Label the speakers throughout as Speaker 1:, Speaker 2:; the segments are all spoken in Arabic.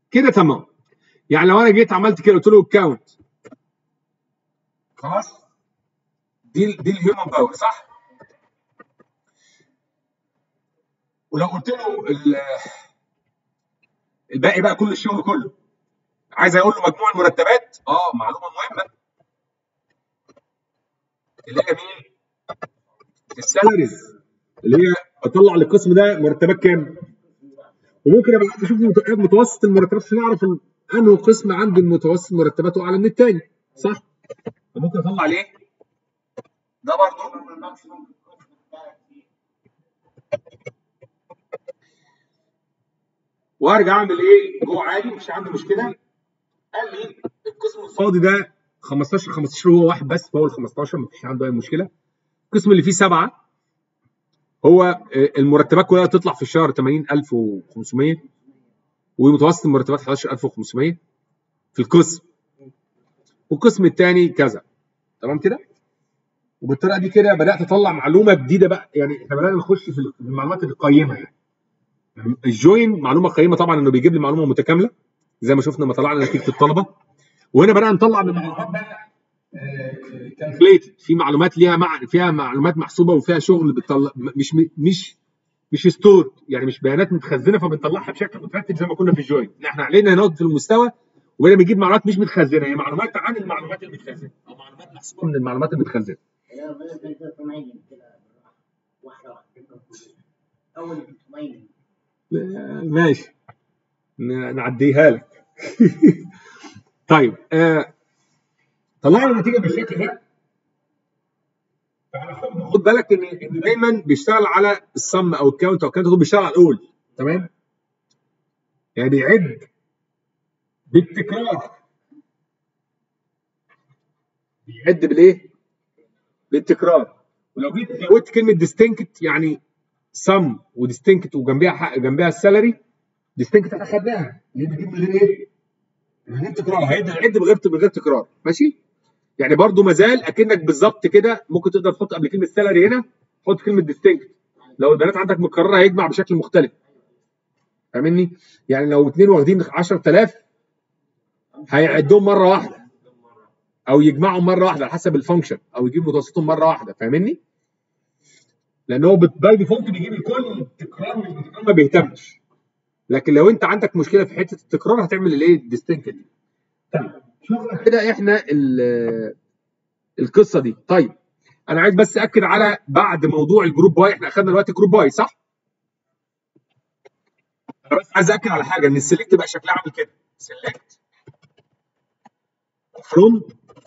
Speaker 1: كده تمام. يعني لو انا جيت عملت كده قلت له كاونت، خلاص دي الهيومن باور صح؟ ولو قلت له الباقي بقى كل الشغل كله، عايز اقول له مجموع المرتبات، معلومه مهمه اللي هي مين؟ السالاريز، اللي هي اطلع للقسم ده مرتبات كام؟ وممكن ابقى اشوف متوسط المرتبات عشان اعرف انه قسم عنده المتوسط مرتباته اعلى من الثاني، صح؟ فممكن اطلع عليه ده برضه وارجع اعمل ايه جوه عادي، مش عندي مشكله. قال لي القسم الفاضي ده 15 هو واحد بس، فهو ال 15 مفيش عنده اي مشكله. القسم اللي فيه 7 هو المرتبات كلها تطلع في الشهر 80500 ومتوسط المرتبات 11500 في القسم، والقسم الثاني كذا. تمام كده؟ وبالطريقه دي كده بدات اطلع معلومه جديده بقى. يعني احنا بدانا نخش في المعلومات القيمه. يعني الجوين معلومه قيمه طبعا، انه بيجيب لي معلومه متكامله زي ما شفنا لما طلعنا نتيجه الطلبه. وهنا بدانا نطلع من معلومات بقى كالكوليتد، في معلومات ليها فيها معلومات محسوبه وفيها شغل بتطلع، مش ستور، يعني مش بيانات متخزنه فبنطلعها بشكل مترتب زي ما كنا في الجوين. احنا علينا نقعد في المستوى وبدأنا بنجيب معلومات مش متخزنه، هي معلومات عن المعلومات المتخزنه او معلومات محسوبه من المعلومات المتخزنه. ماشي نعديها لك. طيب طلعنا النتيجه بالشكل ده. خد بالك ان دايما بيشتغل على الصم او الكاونت او الكاونت، بيشتغل على الاول. تمام؟ يعني بيعد بالتكرار، بيعد بالايه؟ بالتكرار. ولو جيت زودت كلمه ديستنكت، يعني سم وديستنكت وجنبها السالري، ديستنكت احنا خدناها اللي بتجيب من غير ايه؟ من غير تكرار، هيعد من غير تكرار. ماشي؟ يعني برضو مازال اكنك بالظبط كده ممكن تقدر تحط قبل كلمه سالري هنا حط كلمه ديستنكت. لو البيانات عندك متكرره هيجمع بشكل مختلف. فاهمني؟ يعني لو اثنين واخدين 10000 هيعدهم مره واحده او يجمعهم مره واحده على حسب الفانكشن، او يجيب متوسطهم مره واحده. فاهمني؟ لان هو باي ديفولت بيجيب الكل تكرار، مش بتكرار ما بيهتمش. لكن لو انت عندك مشكله في حته التكرار هتعمل الايه؟ ديستنكت. طيب شوفنا كده احنا القصه دي. طيب انا عايز بس اكد على بعد موضوع الجروب باي، احنا اخذنا دلوقتي جروب باي صح؟ انا بس عايز اكد على حاجه، ان السلكت بقى شكلها عامل كده، سلكت فروم،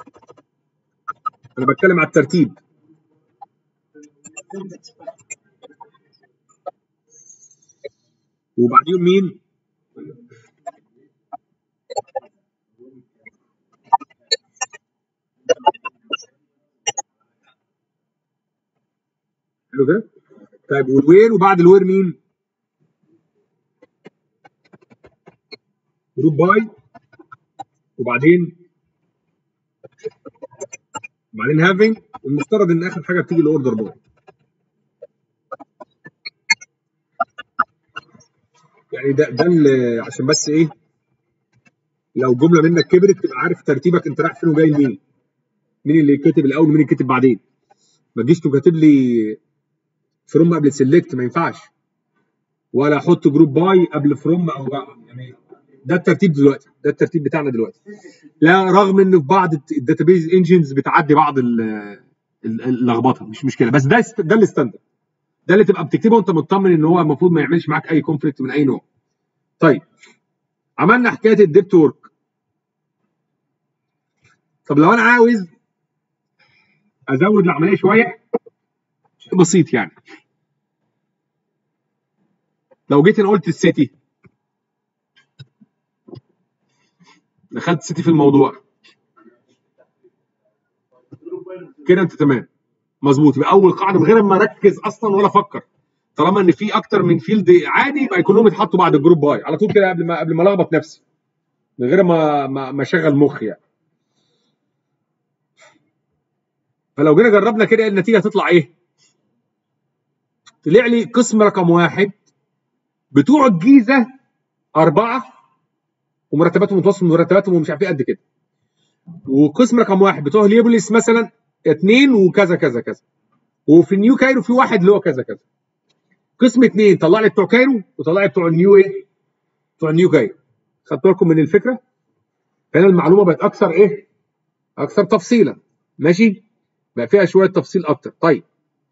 Speaker 1: انا بتكلم على الترتيب، وبعدين مين؟ حلو كده؟ طيب والوير، وبعد الوير مين؟ جروب باي، وبعدين هافينج، والمفترض ان اخر حاجه بتيجي الاوردر باي. يعني ده عشان بس ايه، لو جمله منك كبرت تبقى عارف ترتيبك انت رايح فين وجاي لمين، مين اللي كاتب الاول ومين اللي كاتب بعدين. ما تجيش تكاتب لي فروم قبل سيلكت، ما ينفعش، ولا احط جروب باي قبل فروم او بقى. يعني ده الترتيب دلوقتي، ده الترتيب بتاعنا دلوقتي. لا، رغم ان في بعض الداتابيز انجنز بتعدي بعض اللخبطه، مش مشكله، بس ده الستاندرد، ده اللي تبقى بتكتبه وانت مطمن ان هو المفروض ما يعملش معاك اي كونفليكت من اي نوع. طيب عملنا حكايه الديبت ورك. طب لو انا عاوز ازود العمليه شويه، شيء بسيط يعني، لو جيت انا قلت السيتي، دخلت السيتي في الموضوع كده، انت تمام مظبوط. يبقى اول قاعده من غير ما اركز اصلا ولا افكر، طالما ان في اكتر من فيلد عادي يبقى كلهم يتحطوا بعد الجروب باي على طول كده، قبل ما الخبط نفسي، من غير ما اشغل مخي يعني. فلو جينا جربنا كده النتيجه هتطلع ايه؟ طلع لي قسم رقم 1 بتوع الجيزه 4 ومرتباتهم متوسط مرتباتهم ومش عارف ايه قد كده. وقسم رقم 1 بتوع هليوبوليس مثلا 2 وكذا كذا كذا. وفي النيو كايرو في واحد اللي هو كذا كذا. قسم 2 طلع لي بتوع كايرو وطلع لي بتوع النيو ايه؟ بتوع النيو كايرو. خدتوا لكم من الفكره؟ هنا المعلومه بقت اكثر ايه؟ اكثر تفصيلا. ماشي؟ بقى فيها شويه تفصيل اكتر. طيب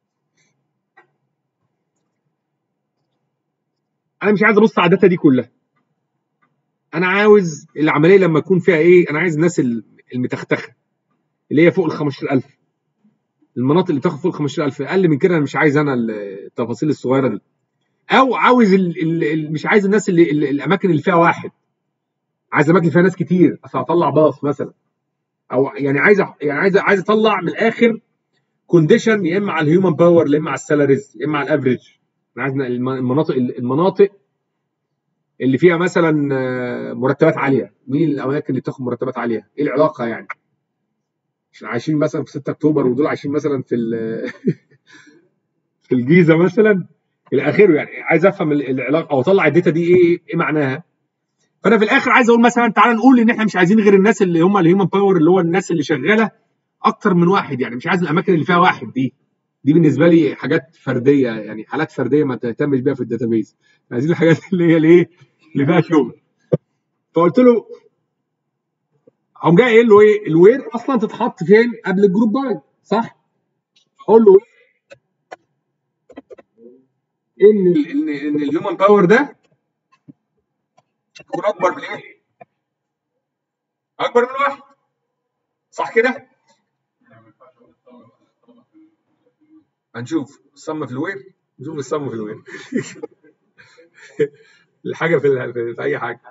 Speaker 1: انا مش عايز ابص على الداتا دي كلها. انا عاوز العمليه لما يكون فيها ايه؟ انا عايز الناس المتختخه اللي هي فوق ال 15000. المناطق اللي بتاخد فوق ال 15000. اقل من كده انا مش عايز انا التفاصيل الصغيره دي. او عاوز مش عايز الناس الاماكن اللي فيها واحد. عايز اماكن فيها ناس كتير اصل هطلع باص مثلا. او يعني عايز اطلع من الاخر كونديشن يا اما على الهيومن باور يا اما على السالاريز يا اما على الافريج. انا عايز المناطق اللي فيها مثلا مرتبات عاليه. مين الاماكن اللي بتاخد مرتبات عاليه؟ ايه العلاقه يعني؟ عشان عايشين مثلا في 6 اكتوبر ودول عايشين مثلا في الجيزه مثلا الى اخره. يعني عايز افهم العلاقه او اطلع الداتا دي ايه معناها. فانا في الاخر عايز اقول مثلا تعالى نقول ان احنا مش عايزين غير الناس اللي هم الهيومن باور اللي هو الناس اللي شغاله اكتر من واحد. يعني مش عايز الاماكن اللي فيها واحد دي بالنسبه لي حاجات فرديه يعني حالات فرديه ما تهتمش بيها في الداتابيز. عايزين الحاجات اللي هي الايه اللي فيها شغل. فقلت له قام جاي قايل له ايه الوير اصلا تتحط فين قبل الجروب باي صح؟ اقول له ان الهيومن باور ده يكون اكبر من ايه؟ اكبر من واحد صح كده؟ هنشوف الصم في الوير نشوف الصم في الوير الحاجه في اي حاجه.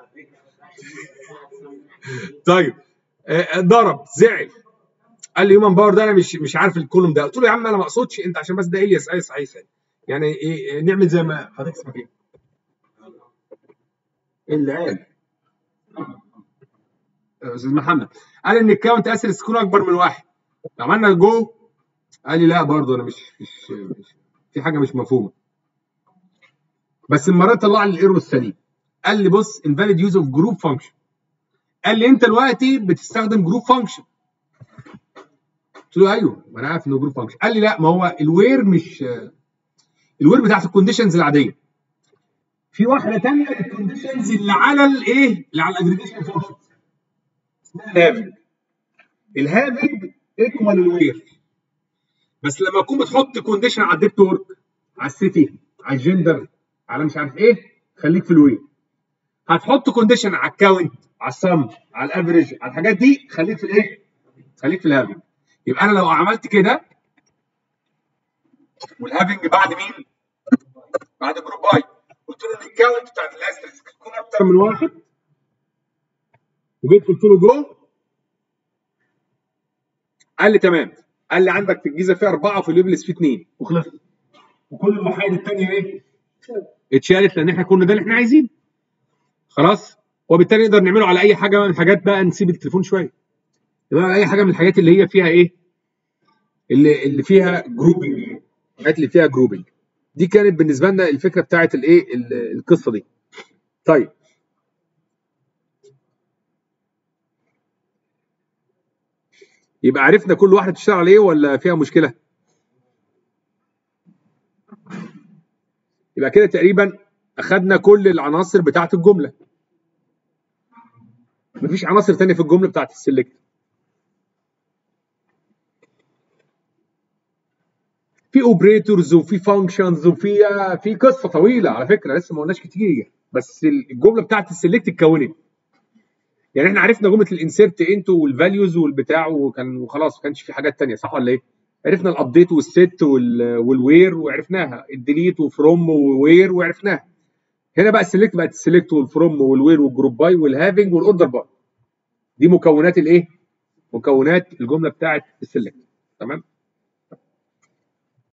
Speaker 1: طيب ضرب زعل قال لي هيومن باور ده انا مش عارف الكولوم ده. قلت له يا عم انا ما اقصدش انت عشان بس ده الياس اي صحيح يعني إيه نعمل زي ما حضرتك اسمك ايه؟ اللي قال استاذ محمد قال ان الكاونت اسيرس تكون اكبر من واحد. عملنا جو قال لي لا برضه انا مش في حاجه مش مفهومه. بس المره طلع لي الايرور السليم. قال لي بص invalid use of group function. قال لي انت دلوقتي بتستخدم جروب فانكشن. قلت له ايوه ما انا عارف انه جروب فانكشن. قال لي لا ما هو الوير مش الوير بتاعت الكونديشنز العاديه. في واحده ثانيه الكونديشنز اللي على الايه؟ اللي على الاجريجيشن فانكشن اسمها الهافنج. الهافنج ايكوال الوير. بس لما تكون بتحط كونديشن على الديبت ورك على السيتي على الجندر على مش عارف ايه خليك في الوير. هتحط كونديشن على الكاونت على السم على الافريج على الحاجات دي خليك في الايه؟ خليك في الهافنج. يبقى انا لو عملت كده والهافنج بعد مين؟ بعد جروب باي. قلت له ان الكاونت بتاعت الاسترس تكون اكتر من واحد وجيت قلت له جو قال لي تمام. قال لي عندك في الجيزه فيها 4 وفي اليوبلس فيه 2 وخلصت. وكل الوحايد الثانيه ايه؟ اتشالت لان احنا كنا ده اللي احنا عايزينه. خلاص؟ وبالتالي نقدر نعمله على اي حاجه من الحاجات بقى نسيب التليفون شويه. يبقى اي حاجه من الحاجات اللي هي فيها ايه؟ اللي فيها جروبنج. الحاجات اللي فيها جروبنج. دي كانت بالنسبه لنا الفكره بتاعت الايه؟ القصه دي. طيب. يبقى عرفنا كل واحده تشتغل على ايه ولا فيها مشكله؟ يبقى كده تقريبا اخدنا كل العناصر بتاعت الجمله. مفيش عناصر ثانيه في الجمله بتاعت السلكت. في اوبريتورز وفي فانكشنز وفي قصه طويله على فكره لسه ما قلناش كتير. بس الجمله بتاعت السلكت اتكونت. يعني احنا عرفنا جمله الانسيرت انتو والفاليوز والبتاع وخلاص ما كانش في حاجات ثانيه صح ولا ايه؟ عرفنا الابديت والست والوير وعرفناها. الديليت وفروم ووير وعرفناها. هنا بقى السلكت بقت السلكت والفروم والوير والجروب باي والهافنج والاوردر باي. دي مكونات الايه؟ مكونات الجمله بتاعت السلكت. تمام؟